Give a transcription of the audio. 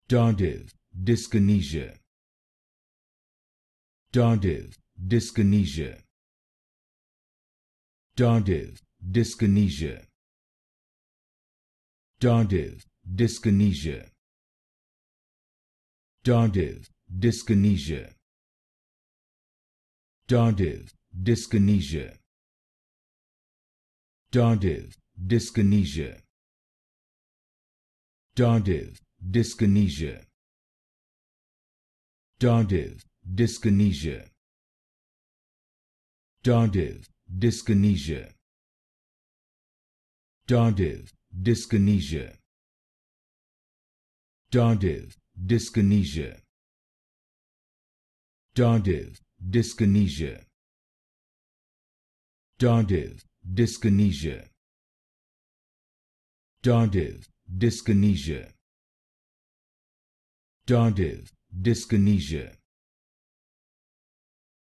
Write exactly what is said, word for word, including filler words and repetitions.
Tardive Dyskinesia. Tardive Dyskinesia. Tardive Dyskinesia. Tardive Dyskinesia. Tardive Dyskinesia. Tardive Dyskinesia. Tardive Dyskinesia. Tardive Dyskinesia. Tardive Dyskinesia. Tardive Dyskinesia. Tardive Dyskinesia. Tardive Dyskinesia. Tardive Dyskinesia. Tardive Dyskinesia. Tardive Dyskinesia. Tardive Dyskinesia.